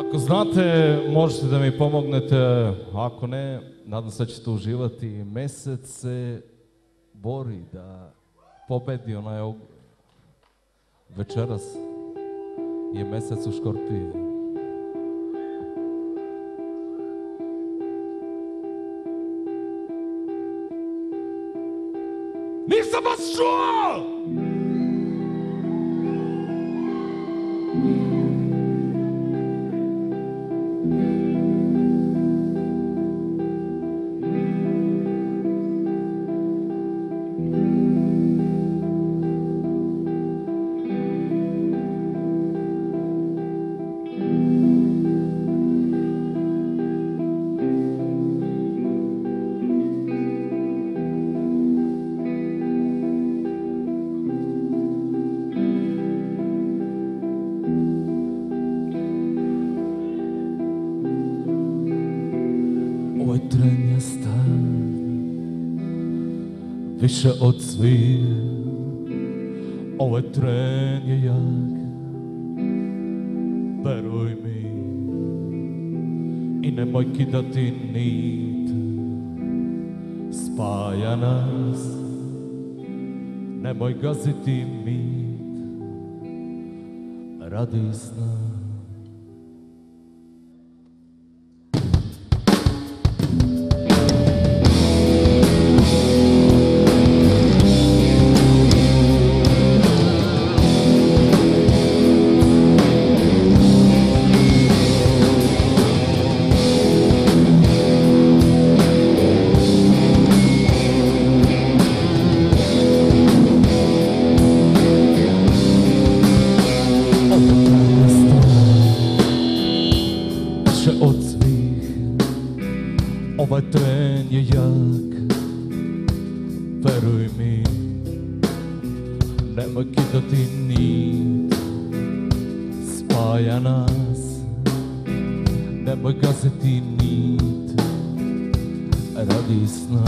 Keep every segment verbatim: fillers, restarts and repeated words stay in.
Ako znate, možete da mi pomognete, ako ne, nadam se da ćete uživati. Mesec se bori da pobedi onaj og... Večeras je mesec u Škorpiji. Nisam vas čuo! Više od svih, ovaj tren je jak, veruj mi, i nemoj kidati nit, spaja nas, nemoj gaziti mit, radi sna. Ovaj tren je jak, veruj mi, nemoj kidati nit, spaja nas, nemoj gaziti nit, radi sna.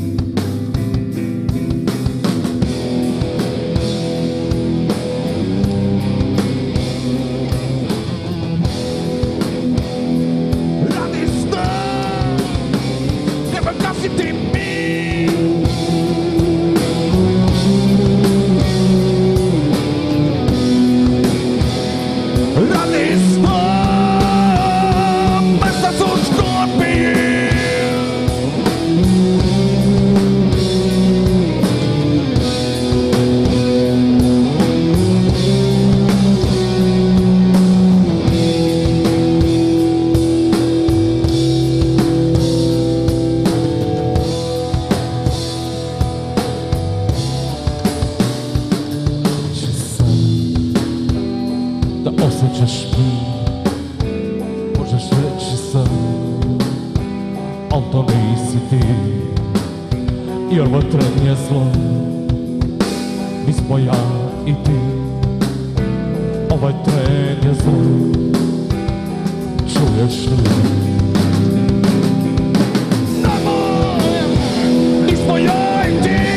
Osjećaš mi, možeš reći sam, al to nisi ti, jer ovo tren je zlo, mi smo ja i ti, ovaj tren je zlo, čuješ li? Nemoj, mi smo ja i ti,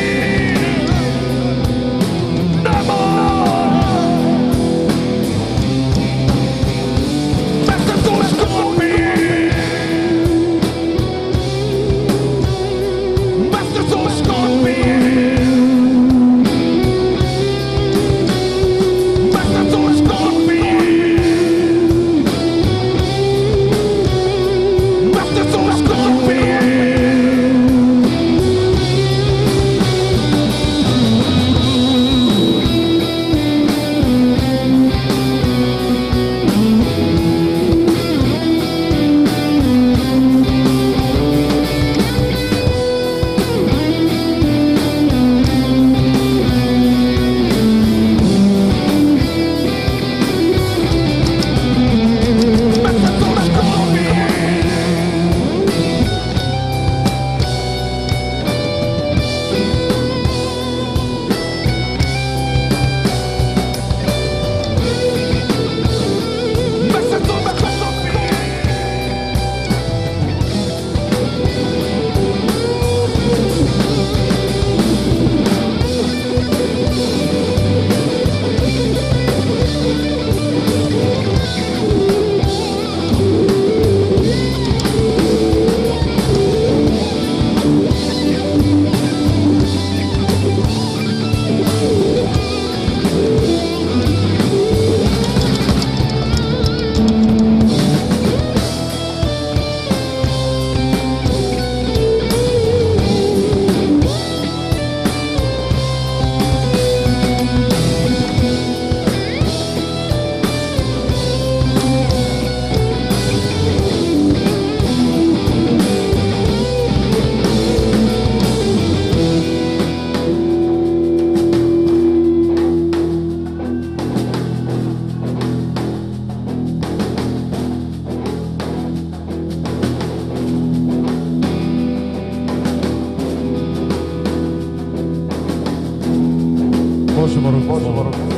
Možemo ruku, možemo ruku.